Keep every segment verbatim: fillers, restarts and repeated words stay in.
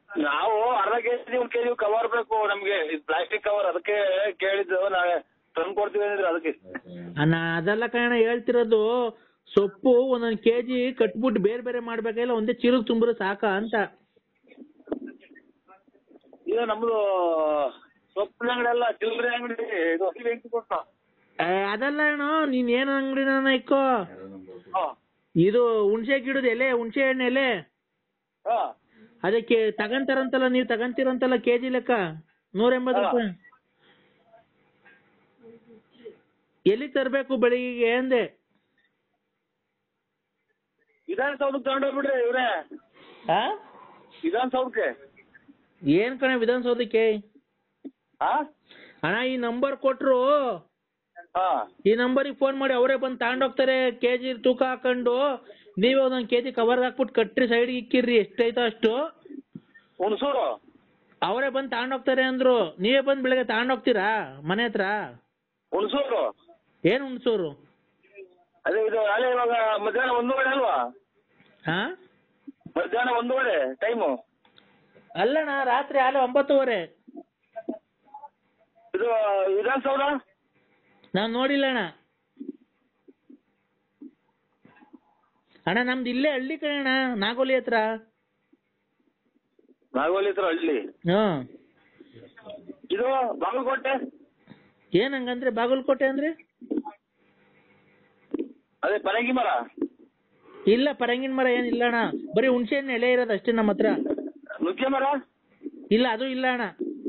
ನಾವು ಅರ್ಧ ಕೆಜಿ ಒಂದು ಕೆಜಿ ಕವರ್ ಬೇಕು ನಮ್ಗೆ, ಪ್ಲಾಸ್ಟಿಕ್ ಕವರ್, ಅದಕ್ಕೆ ಕೇಳಿದ್ದು. ನಾಳೆ ತಂದು ಕೊಡ್ತೀವಿ ಅಂದ್ರೆ ಅದಕ್ಕೆ. ಅಣ್ಣ ಅದೆಲ್ಲ ಕಣ ಹೇಳ್ತಿರೋದು, ಸೊಪ್ಪು ಒಂದೊಂದು ಕೆಜಿ ಕಟ್ಬಿಟ್ಟು ಬೇರೆ ಬೇರೆ ಮಾಡ್ಬೇಕಿಲ್ಲ, ಒಂದೇ ಚೀಲಕ್ಕೆ ತುಂಬಿದ್ರೆ ಸಾಕ ಅಂತ. ಈಗ ನಮ್ದು ಸೊಪ್ಪಿನ ಅಂಗಡಿ ಅಲ್ಲ, ಚಿಲ್ಲರೆ ಅಂಗಡಿ. ಇದು ಹಸಿ ಎಂಟು ಕೊಟ್ಟ. ಅದಲ್ಲ ಅಣ್ಣ, ನೀನ್ ಏನ್ ಅಂಗಡಿನ ಇಕ್ಕೋ, ಇದು ಹುಣಸೆ ಗಿಡದ ಎಲೆ, ಹುಣಸೆ ಹಣ್ಣು ಎಲೆ, ಅದಕ್ಕೆ ತಗಂತಾರಂತಲ್ಲ, ನೀವು ತಗಂತೀರಂತಲ್ಲ ಕೆಜಿ ಲೆಕ್ಕ ನೂರ ಎಂಬತ್ತು ರೂಪಾಯಿ. ಎಲ್ಲಿ ತರಬೇಕು ಬೆಳಿಗ್ಗೆ ಅಂದೆ? ವಿಧಾನಸೌಧಕ್ಕೆ ತಗೊಂಡೋಗ್ಬಿಡ್ರಿ ಇವ್ರೆ. ವಿಧಾನಸೌಧಕ್ಕೆ. ಏನ್ ಕಣ ವಿಧಾನಸೌಧಕ್ಕೆ? ಅಣ್ಣ ಈ ನಂಬರ್ ಕೊಟ್ರು, ಈ ನಂಬರಿಗೆ ಫೋನ್ ಮಾಡಿ ಅವರೇ ಬಂದು ತಗೊಂಡೋಗ್ತಾರೆ. ಕೆಜಿ ತೂಕ ಹಾಕೊಂಡು ನೀವೇ ಒಂದೊಂದು ಕೆಜಿ ಕವರ್ ಹಾಕ್ಬಿಟ್ಟು ಕಟ್ರಿ, ಸೈಡ್ಗೆ ಇಕ್ಕಿರ್ರಿ, ಎಷ್ಟೈತೋ ಅಷ್ಟು. ಹುಣಸೂರು ಅವರೇ ಬಂದು ತಗೊಂಡೋಗ್ತಾರೆ ಅಂದ್ರು. ನೀವೇ ಬಂದು ಬೆಳಗ್ಗೆ ತಗೊಂಡೋಗ್ತೀರಾ ಮನೆ ಹತ್ರ? ಹುಣಸೂರು ಏನ್ ಹುಣಸೂರು? ಅದೇ ಇದು ಅಲ್ಲೇ ಇವಾಗ ಮಧ್ಯಾಹ್ನ ಒಂದೂವರೆ ಅಲ್ವಾ? ಹಾ, ಮಧ್ಯಾಹ್ನ ಒಂದೂವರೆ ಟೈಮು. ಅಲ್ಲಣ್ಣ ರಾತ್ರಿ ಆಲೆ ಒಂಬತ್ತುವರೆ. ಇದು ವಿಧಾನಸೌಧ ನಾವ್ ನೋಡಿಲ್ಲ ಅಣ್ಣ. ಅಣ್ಣ ನಮ್ದು ಇಲ್ಲೇ ಹಳ್ಳಿ ಕಣ ಅಣ್ಣ, ನಾಗೋಲಿ ಹತ್ರ. ನಾಗೋಲಿ ಹತ್ರ ಹಳ್ಳಿ. ಹ್ಮ್. ಇದು ಬಾಗಲಕೋಟೆ. ಏನ್ ಹಂಗಂದ್ರೆ ಬಾಗಲಕೋಟೆ ಅಂದ್ರೆ? ಅದೇ ಪರಂಗಿ ಮರ. ಇಲ್ಲ, ಪರಂಗಿನ ಮರ ಏನಿಲ್ಲ ಅಣ್ಣ, ಬರೀ ಹುಣಸೆ ಹಣ್ಣು ಎಲೆ ಇರೋದು ಅಷ್ಟೇ ನಮ್ಮ ಹತ್ರ. ನುಗ್ಗೆ ಮರ? ಇಲ್ಲ, ಅದು ಇಲ್ಲ ಅಣ್ಣ.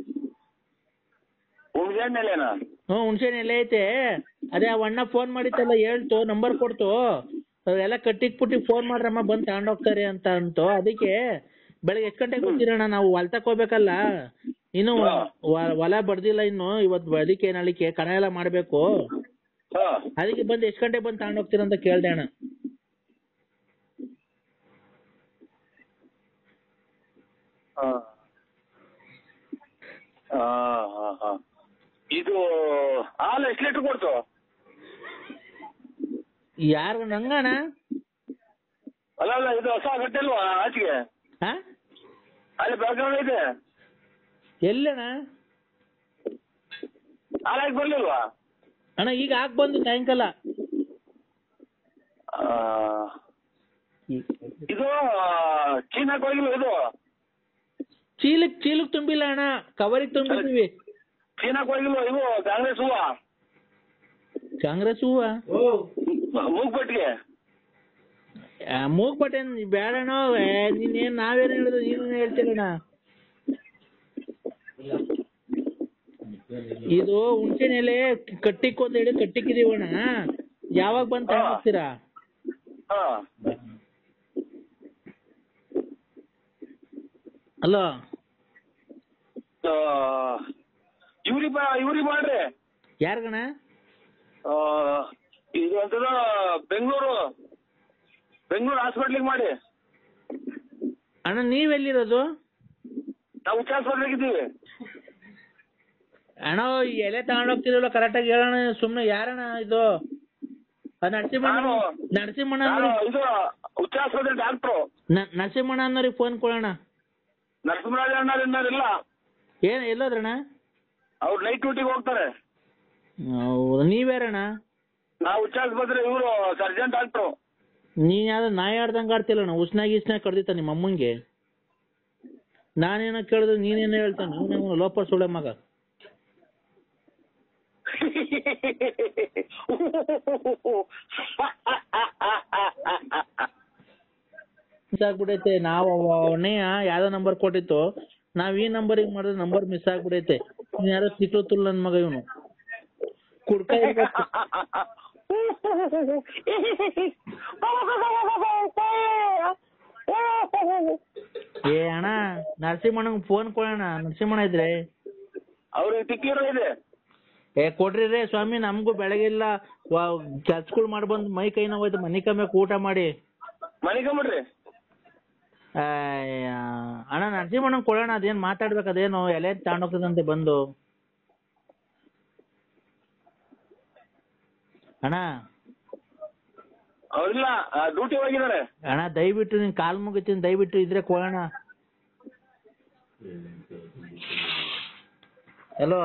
ಹುಣಸೆ ಹಣ್ಣು ಎಲೆನಾ? ಹ್ಞೂ, ಹುಣಸೆ ಹಣ್ಣು ಎಲೆ ಐತೆ. ಅದೇ ಆ ಅಣ್ಣ ಫೋನ್ ಮಾಡಿತ್ತಲ್ಲ, ಹೇಳ್ತು, ನಂಬರ್ ಕೊಡ್ತು, ಎಲ್ಲ ಕಟ್ಟಿಕ್ ಪುಟ್ಟಿ ಫೋನ್ ಮಾಡ್ರಮ್ಮ ಬಂದು ತಗೊಂಡೋಗ್ತಾರೆ ಅಂತ ಅಂತು. ಅದಕ್ಕೆ ಬೆಳಗ್ಗೆ ಎಷ್ಟು ಗಂಟೆಗೆ ಬರ್ತೀರಣ್ಣ? ನಾವು ಹೊಲ ತಕೋಬೇಕಲ್ಲ, ಇನ್ನು ಹೊಲ ಬಡ್ದಿಲ್ಲ ಇನ್ನು, ಇವತ್ತು ಅದಕ್ಕೆ ನಾಳಿಕೆ ಕಣ ಎಲ್ಲ ಮಾಡ್ಬೇಕು. ಅದಕ್ಕೆ ಬಂದು ಎಷ್ಟು ಗಂಟೆಗೆ ಬಂದು ತಗೊಂಡೋಗ್ತೀರ ಅಂತ ಕೇಳ್ದೆ ಅಣ್ಣ. ಇದು ಹಾಲು ಎಷ್ಟು ಲೀಟರ್ ಕೊಡ್ತು? ಯಾರು ನಂಗಣ್ಣ? ಅಲ್ಲ ಅಲ್ಲ, ಇದು ಹೊಸ ಗಟ್ಟಲ್ವಾ ಆಚೆಗೆ? ಹಾ, ಅಲ್ಲಿ ಬೆಳಗಾವಿ ಇದೆ. ಎಲ್ಲಣ್ಣ? ಹಾಲಾಗಿ ಬರ್ಲಿಲ್ವಾ ಅಣ್ಣ? ಈಗ ಹಾಕ್ ಬಂದು ಸಾಯಂಕಾಲ. ಇದು ಚೀನಾಕ್ ಹೋಗಿಲ್ಲ? ಇದು ಚೀಲಕ್ ಚೀಲಕ್ ತುಂಬಿಲ್ಲ ಅಣ್ಣ, ಕವರಿಗೆ ತುಂಬಿದ್ವಿ. ಚೀನಾಕ್ ಹೋಗಿಲ್ವ? ಇವು ಕಾಂಗ್ರೆಸ್ ಹೂವ? ಕಾಂಗ್ರೆಸ್ ಹೂವ ಮೂಗ್ಬಟ್ಟಿಗೆ ಮೂಗ್ಬಟ್ಟೆ ಬೇಡಣ್ಣ. ನೀನೇನ್ ನಾವೇನು ಹೇಳಿದ್ರು ನೀನೇನು ಹೇಳ್ತೀರಣ್ಣ. ಇದು ಹುಣಸೆ ಎಲೆ ಕಟ್ಟಿಕ್ ಅಂತ ಹೇಳಿ ಕಟ್ಟಿಕ್ಕಿದೀವಣ್ಣ, ಯಾವಾಗ ಬಂದು ತಗೊಂಡ್ತೀರಾ? ಅಲೋ, ಇವ್ರಿ ಇವ್ರಿ ಮಾಡ್ರಿ. ಯಾರ್ಗಣ? ಇದು ಅಂತದ ಬೆಂಗಳೂರು ಬೆಂಗಳೂರು ಹಾಸ್ಪಿಟ್ಲಿಗೆ ಮಾಡಿ. ಅಣ್ಣ ನೀವೆಲ್ಲಿರೋದು? ನಾವು ಹುಚ್ಚ ಹಾಸ್ಪಿಟ್ಲಿಗೆ ಇದ್ದೀವಿ ಅಣ್ಣ. ಎಲೆ ತಗೊಂಡೋಗ್ತಿರಲ್ಲ ಕರೆಕ್ಟಾಗಿ ಹೇಳೋಣ. ಸುಮ್ಮನೆ ಯಾರಣ್ಣ ಇದು? ನರಸಿಂಹಣ್ಣ ನರಸಿಂಹಣ್ಣ ಇದು ಹುಚ್ಚ ಆಸ್ಪತ್ರೆ ಡಾಕ್ಟ್ರು. ನರಸಿಂಹಣ್ಣ ಅನ್ನೋರಿಗೆ ಫೋನ್ ಕೊಡೋಣ. ನರಸಿಂಹರಾಜ ಅಣ್ಣರಿಲ್ಲ. ಏನ್ ಎಲ್ಲೋದ್ರಣ್ಣ? ಅವ್ರು ನೈಟ್ ಡ್ಯೂಟಿಗೆ ಹೋಗ್ತಾರೆ. ಹೌದು, ನೀವ್ಯಾರಣ್ಣ? ನಾವು ಹುಚ್ಚ ಆಸ್ಪತ್ರೆ, ಇವರು ಸರ್ಜನ್ ಡಾಕ್ಟ್ರು. ನೀನ್ ಯಾವ್ದು ನಾಯಿ ಆಡ್ದಂಗೆ ಆಡ್ತಿಲ್ಲಣ್ಣ. ಉಸ್ನಾಗಿ ಇಸ್ನಾಗಿ ಕಡ್ದಿತ್ತ ನಿಮ್ಮ ಅಮ್ಮಂಗೆ. ನಾನೇನೋ ಕೇಳಿದ್ರೆ ನೀನೇನೋ ಹೇಳ್ತಾನೆ. ನೀನೇನೋ ಲೋಪ ಸುಳೆ ಮಗ. ಮಿಸ್ ಆಗ್ಬಿಡೈತೆ. ನಾವು ಅವನೇ ಯಾವ್ದೋ ನಂಬರ್ ಕೊಟ್ಟಿತ್ತು, ನಾವ್ ಈ ನಂಬರಿಗೆ ಮಾಡಿದ್ರೆ ನಂಬರ್ ಮಿಸ್ ಆಗ್ಬಿಡೈತೆ. ನೀನ್ ಯಾರೋ ಸಿಟ್ಟೋತುಲ್ ನನ್ ಮಗ ಇವನು. ಕುಡ್ಕ ಏ ಅಣ್ಣ, ನರಸಿಂಹಣ್ಣಂಗ್ ಫೋನ್ ಕೊಡೋಣ. ನರಸಿಂಹಣ್ಣ ಇದ್ರೆ ಅವ್ರಿಗೆ ಟಿಕ್ಕಿರೋ ಇದೆ. ಏ ಕೊಡ್ರಿ ರೇ ಸ್ವಾಮಿ, ನಮಗೂ ಬೆಳಗಿಲ್ಲ ಕೆಲ್ಸಗಳು ಮಾಡಿ ಬಂದು ಮೈ ಕೈ ನೋವಾಯ್ತು. ಮನೆ ಕಮ್ಮಿಕ್ ಊಟ ಮಾಡಿ ಮನೆ ಕಮ್ಬಿಡ್ರಿ. ಅಣ್ಣ ನರಸಿಂಹಣ್ಣಂಗ್ ಕೊಡೋಣ. ಅದೇನ್ ಮಾತಾಡ್ಬೇಕು, ಅದೇನು ಎಲೆ ತಗೊಂಡೋಗ್ತದಂತೆ ಬಂದು. ಅಣ್ಣ ಅವ್ರಿಲ್ಲ, ಡ್ಯೂಟಿ ಹೋಗಿದ್ದಾರೆ. ಅಣ್ಣ ದಯವಿಟ್ಟು ನಿನ್ ಕಾಲ್ ಮುಗಿತೀನಿ, ದಯವಿಟ್ಟು ಇದ್ರೆ ಕೊಡೋಣ. ಹಲೋ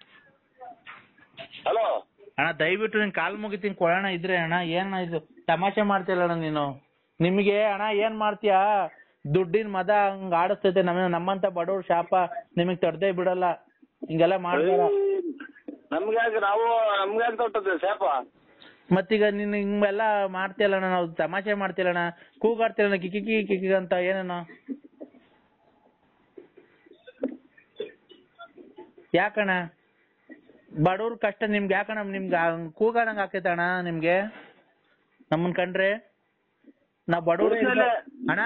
ಹಲೋ ಅಣ್ಣ, ದಯವಿಟ್ಟು ನಿನ್ ಕಾಲ್ ಮುಗಿತೀನಿ ಕೊಡೋಣ ಇದ್ರೆ ಅಣ್ಣ. ಏನ ಇದು ತಮಾಷೆ ಮಾಡ್ತಿಲ್ಲ ಅಣ್ಣ ನೀನು. ನಿಮಗೆ ಅಣ್ಣ ಏನ್ ಮಾಡ್ತೀಯಾ, ದುಡ್ಡಿನ ಮದ ಹಂಗ ಆಡಿಸ್ತೈತೆ. ನಮ್ಮ ನಮ್ಮಂತ ಬಡವ್ರ ಶಾಪ ನಿಮಗ್ ತಡ್ದೇ ಬಿಡಲ್ಲ. ಹಿಂಗೆಲ್ಲ ಮಾಡ್ತಾರ. ನಮ್ಗೆ ನಾವು ನಮ್ಗೆ ತೊಟ್ಟದ ಶಾಪ. ಮತ್ತೀಗ ನೀನ್ ಹಿಂಗೆಲ್ಲ ಮಾಡ್ತಿಯಲ್ಲಣ್ಣ, ನಾವು ತಮಾಷೆ ಮಾಡ್ತಿಲ್ಲಣ್ಣ, ಕೂಗಾಡ್ತಿಲ್ಲ ಕಿಕಿ ಕಿಕಿ ಅಂತ ಏನೇನ. ಯಾಕಣ್ಣ ಬಡವ್ರ ಕಷ್ಟ ನಿಮ್ಗೆ ಯಾಕಣ್ಣ ನಿಮ್ಗೆ ಕೂಗಾಡಂಗ್ ಆಕೈತಣ್ಣ ನಿಮ್ಗೆ ನಮ್ಮನ್ ಕಂಡ್ರೆ? ನಾವ್ ಬಡವ್ರ ಅಣ್ಣ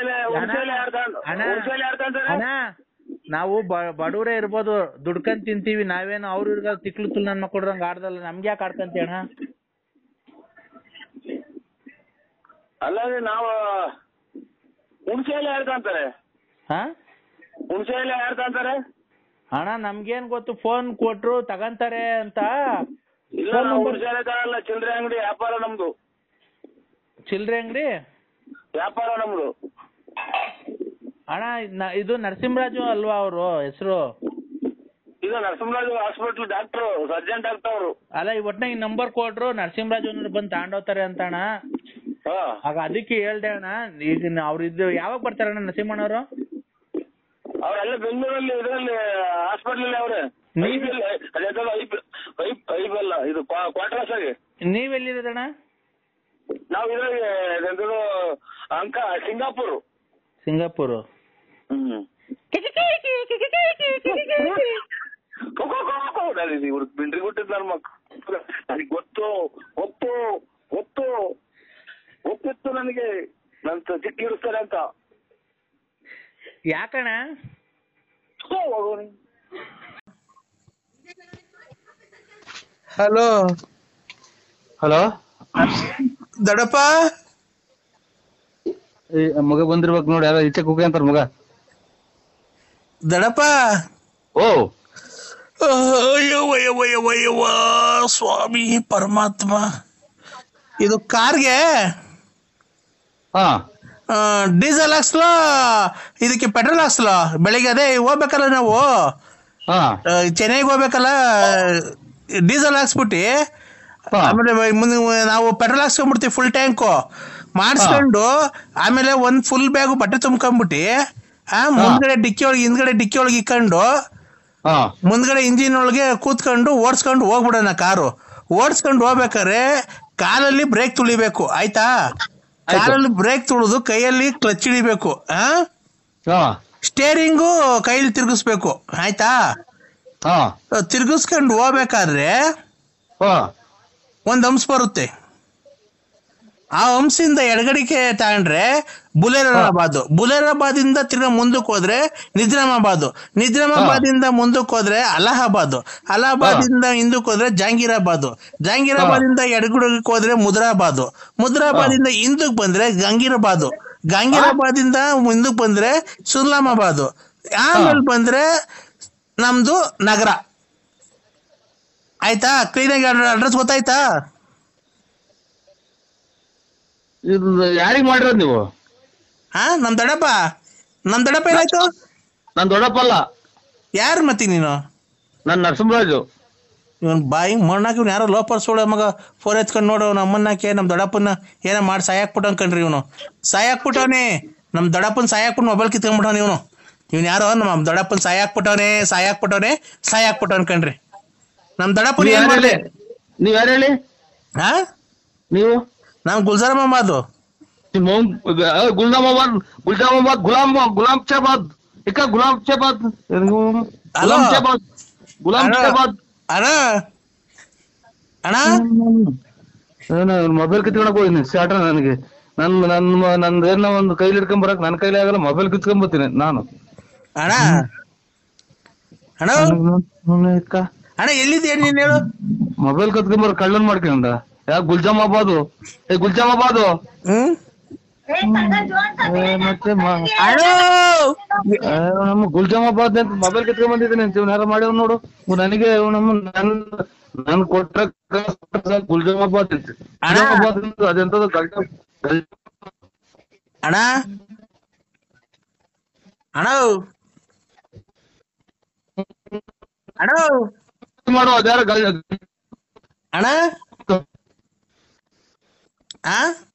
ಅಣ್ಣ ನಾವು ಬಡವ್ರೇ ಇರ್ಬೋದು, ದುಡ್ಕೊಂಡ್ ತಿಂತೀವಿ. ನಾವೇನು ಅವ್ರ ಇವ್ರಿಗ ತಿಕ್ಲು ತುಲ್ ನನ್ ಮಕ್ಕೊಡ್ರಂಗ್ ಆಡ್ದಲ್ಲ. ನಮ್ಗೆ ಯಾಕೆ ಆಡ್ಕಂತಿ ಅಣ್ಣ? ಅಲ್ಲ ನಾವು ಹುಣಸೆ ಎಲ್ಲ ಆಡ್ಕಂತಾರೆ. ಹಾ ಹುಣಸೆ ಎಲ್ಲ ಆಡ್ಕಂತಾರೆ ಅಣ್ಣ. ನಮ್ಗೇನ್ ಗೊತ್ತು, ಫೋನ್ ಕೊಟ್ರು ತಗಂತಾರೆ ಅಂತ. ಇಲ್ಲ ಹುಣಸೆ ಎಲ್ಲ ತಗೊಳಲ್ಲ, ಚಿಲ್ಲರೆ ಅಂಗಡಿ ವ್ಯಾಪಾರ ನಮ್ದು. ಚಿಲ್ಲರೆ ಅಂಗಡಿ ವ್ಯಾಪಾರ ನಮ್ದು ಅಣ್ಣ. ಇದು ನರಸಿಂಹರಾಜು ಅಲ್ವಾ ಅವರು ಹೆಸರು? ಇದು Narasimharaju hospital doctor, surgeon doctor ಅವರು. ಅಲ್ಲ ಈ ಒಟ್ನಾಗ ನಂಬರ್ ಕೊಟ್ರು ನರಸಿಂಹರಾಜು ಅನ್ನೋರು ಬಂದು ತಗೊಂಡೋಗ್ತಾರೆ ಅಂತ ಅಣ್ಣ. ಆಗ ಅದಕ್ಕೆ ಹೇಳ್ದೆ ಅಣ್ಣ. ಈಗ ಅವ್ರು ಇದು ಯಾವಾಗ ಬರ್ತಾರಣ್ಣ ನರಸಿಂಹಣ್ಣವರು? ಅವರೆಲ್ಲ ಬೆಂಗಳೂರಲ್ಲಿ ಇದರಲ್ಲಿ ಹಾಸ್ಪಿಟಲ್ ಅವ್ರೆ. ಐಬಲ್ಲ ಇದು ಕ್ವಾರ್ಟರ್ಸ್ ಆಗಿ. ನೀವೆಲ್ಲಿರೋದಣ್ಣ? ನಾವು ಇದ್ರಾಗ ಅಂಕ ಸಿಂಗಾಪುರ್. ಸಿಂಗಾಪುರ್. ಹ್ಮ್ ಇವ್ರ ಬಿಂಡ್ರಿ ಕೊಟ್ಟಿದ್ ನನ್ನ ಮಕ್ಕಳು ನನಗೆ ಗೊತ್ತು ಗೊತ್ತು ಗೊತ್ತು ಗೊತ್ತಿತ್ತು ನನಗೆ ನನ್ ಚಿಕ್ಕ ಇಡಿಸ್ತಾರೆ ಅಂತ. ಯಾಕಣ್ಣ? ಹಲೋ ಹಲೋ ದೊಡ್ಡಪ್ಪ, ಮಗ ಬಂದಿರ್ಬೇಕು ನೋಡಿ. ಯಾರ ಈಚೆ ಕುಕ್ಕೆ ಅಂತಾರ ಮಗ. ದೊಡ್ಡಪ್ಪ, ಓ ಅಯ್ಯವ್ವ ಸ್ವಾಮಿ ಪರಮಾತ್ಮ, ಇದು ಕಾರ್ಗೆ ಹಾ ಡೀಸೆಲ್ ಹಾಕ್ಸ್ಲೋ ಇದಕ್ಕೆ ಪೆಟ್ರೋಲ್ ಹಾಕ್ಸ್ಲೋ? ಬೆಳಿಗ್ಗೆ ಅದೇ ಹೋಗ್ಬೇಕಲ್ಲ ನಾವು, ಹಾ ಚೆನ್ನೈಗೆ ಹೋಗ್ಬೇಕಲ್ಲ, ಡೀಸೆಲ್ ಹಾಕ್ಸ್ಬಿಟ್ಟು ಆಮೇಲೆ ಮುಂದೆ ನಾವು ಪೆಟ್ರೋಲ್ ಹಾಕ್ಸ್ಕೊಂಡ್ಬಿಡ್ತೀವಿ ಫುಲ್ ಟ್ಯಾಂಕು ಮಾಡಿಸ್ಕೊಂಡು, ಆಮೇಲೆ ಒಂದ್ ಫುಲ್ ಬ್ಯಾಗು ಬಟ್ಟೆ ತುಂಬ್ಕೊಂಡ್ಬಿಟ್ಟು ಆ ಮುಂದ್ಗಡೆ ಡಿಕ್ಕಿ ಒಳಗೆ ಹಿಂದ್ಗಡೆ ಡಿಕ್ಕಿ ಒಳಗೆ ಇಕ್ಕೊಂಡು ಮುಂದ್ಗಡೆ ಇಂಜಿನ್ ಒಳಗೆ ಕೂತ್ಕೊಂಡು ಓಡಿಸ್ಕೊಂಡು ಹೋಗ್ಬಿಡೋಣ. ಕಾರು ಓಡಿಸ್ಕೊಂಡು ಹೋಗ್ಬೇಕಾರೆ ಕಾಲಲ್ಲಿ ಬ್ರೇಕ್ ತುಳಿಬೇಕು, ಆಯ್ತಾ? ಕಾಲಲ್ಲಿ ಬ್ರೇಕ್ ತುಳಿದು ಕೈಯಲ್ಲಿ ಕ್ಲಚ್ ಹಿಡಿಬೇಕು. ಆ ಸ್ಟೇರಿಂಗು ಕೈಯಲ್ಲಿ ತಿರ್ಗಿಸ್ಬೇಕು, ಆಯ್ತಾ? ತಿರ್ಗಿಸ್ಕೊಂಡು ಹೋಗ್ಬೇಕಾದ್ರೆ ಒಂದ್ ಹಂಸ ಬರುತ್ತೆ. ಆ ಹಂಸಿಂದ ಎಡಗಡಿಕೆ ತಗೊಂಡ್ರೆ ಬುಲೇರಾಬಾದ್, ಬುಲೇರಾಬಾದ್ ಇಂದ ತಿರ್ಗಾ ಮುಂದಕ್ಕೆ ಹೋದ್ರೆ ನಿಜಾಮಾಬಾದ್, ನಿಜಾಮಾಬಾದ್ ಇಂದ ಮುಂದಕ್ಕೆ ಹೋದ್ರೆ ಅಲಹಾಬಾದ್, ಅಲಹಾಬಾದ್ ಇಂದ ಹಿಂದಕ್ಕೆ ಹೋದ್ರೆ ಜಹಾಂಗೀರಾಬಾದ್, ಜಹಾಂಗೀರಾಬಾದ್ ಇಂದ ಎಡಗಡಿಗೆ ಹೋದ್ರೆ ಮುದ್ರಾಬಾದ್, ಮುದ್ರಾಬಾದ್ ಇಂದ ಹಿಂದಕ್ಕೆ ಬಂದ್ರೆ ಗಂಗೀರಾಬಾದ್, ಗಂಗೀರಾಬಾದ್ ಇಂದ ಮುಂದಕ್ಕೆ ಬಂದ್ರೆ ಸುಲ್ಲಾಮಾಬಾದ್, ಆಮೇಲೆ ಬಂದ್ರೆ ನಮ್ದು ನಗರ. ಆಯ್ತಾ? ಕ್ಲೀನಾಗಿ ಅಡ್ರೆಸ್ ಗೊತ್ತಾಯ್ತಾ? ಇದು ಯಾರಿಗ್ ಮಾಡಿರೋದು ನೀವು? ಹಾ ನಮ್ ದೊಡ್ಡಪ್ಪ. ನಮ್ ದೊಡ್ಡಪ್ಪ ಏನಾಯ್ತು? ನಾನ್ ದೊಡ್ಡಪ್ಪಲ್ಲ. ಯಾರು ಮತ್ತಿ ನೀನು? ನಾನ್ ನರಸಿಂಹರಾಜು. ಇವನ್ ಬಾಯಿ ಮಣ್ಣಾಕಿ ಇವ್ನು ಯಾರೋ ಲೋಪರ್ ಸೋಳ ಮಗ ಫೋನ್ ಎತ್ಕೊಂಡು ನೋಡು ನಮ್ಮನ್ನಾಕೆ ನಮ್ ದೊಡ್ಡಪ್ಪನ ಏನೋ ಮಾಡಿ ಸಾಯಾಕ್ಬಿಟ್ಟವ್ ಕಣ್ರಿ. ಇವನು ಸಾಯಾಕ್ಬಿಟ್ಟವನೇ, ನಮ್ ದೊಡ್ಡಪ್ಪನ ಸಾಯಾಕ್ಬಿಟ್ಟು ಮೊಬೈಲ್ ಕಿತ್ಕೊಂಡ್ಬಿಟ್ಟವನ ಇವನು. ಇವ್ನು ಯಾರೋ ನಮ್ಮ ದೊಡ್ಡಪ್ಪನ ಸಾಯಾಕ್ಬಿಟ್ಟವನೇ ಸಾಯಾಕ್ಬಿಟ್ಟವನೇ ಸಾಯಾಕ್ಬಿಟ್ಟವನ್ ಕಣ್ರಿ. ನಮ್ ದೊಡ್ಡಪ್ಪನ ಏನ್ ಮಾಡ್ಲಿ? ನೀವ್ ಯಾರು ಹೇಳಿ? ಹಾ ನೀವು? ನಾನ್ ಗುಲ್ಜಾರ್ ಮೊಹಮ್ಮದ್. ಗುಲ್ಜಾಮಾಬಾದ್ ಗುಲ್ಜಾಮಾಬಾದ್ ಗುಲಾಮ್ ಗುಲಾಮ್ ಚಾಬಾದ್ ಇಕ್ಕ ಗುಲಾಮ್ ಚಾಬಾದ್ ಗುಲಾಮ್ ಚಾಬಾದ್ ಗುಲಾಮ್ ಚಾಬಾದ್. ಅಣ್ಣ ಅಣ್ಣ ಮೊಬೈಲ್ ಕಿತ್ಕೊಳಕ್ ಹೋಗಿನಿ ಸ್ಟಾರ್ಟ್ರ. ನನಗೆ ನನ್ ನನ್ ನಂದ್ ಏನೋ ಒಂದು ಕೈಲಿ ಹಿಡ್ಕೊಂಡ್ ಬರಕ್ ನನ್ ಕೈಲಿ ಆಗಲ್ಲ, ಮೊಬೈಲ್ ಕಿತ್ಕೊಂಡ್ ಬರ್ತೀನಿ ನಾನು. ಅಣ್ಣ ಅಣ್ಣ ಅಣ್ಣ ಎಲ್ಲಿದ್ದೆ ನೀನ್ ಹೇಳು? ಮೊಬೈಲ್ ಕತ್ಕೊಂಬರ್ ಕಳ್ಳನ್ ಮಾಡ್ಕೊಂಡ. ಯಾ ಗುಲ್ಜಾಮಾಬಾದು ಏ ಗುಲ್ಜಾಮಾಬಾದು ಹ್ಮ್ ಮತ್ತೆ ನಮ್ಮ ಗುಲ್ಜಾಮಾಬಾದ್ ಅಂತ ಮೊಬೈಲ್ ಕಿತ್ಕೊಂಡ್ ಬಂದಿದ್ದೀನಿ. ಯಾರು ಮಾಡ್ಯಾವ ನೋಡು ನನಗೆ. ನಮ್ಮ ನನ್ ನನ್ ಕೊಟ್ಟ ಗುಲ್ಜಾಮಾಬಾದ್ ಅಂತ ಗುಲ್ಜಾಮಾಬಾದ್ ಅದೆಂತದ್ದು ಗಲ್ಟ. ಅಣ್ಣ ಅಣ್ಣ ಅಣ್ಣ ಮಾಡು ಅದ್ಯಾರ ಅಣ್ಣ ಆ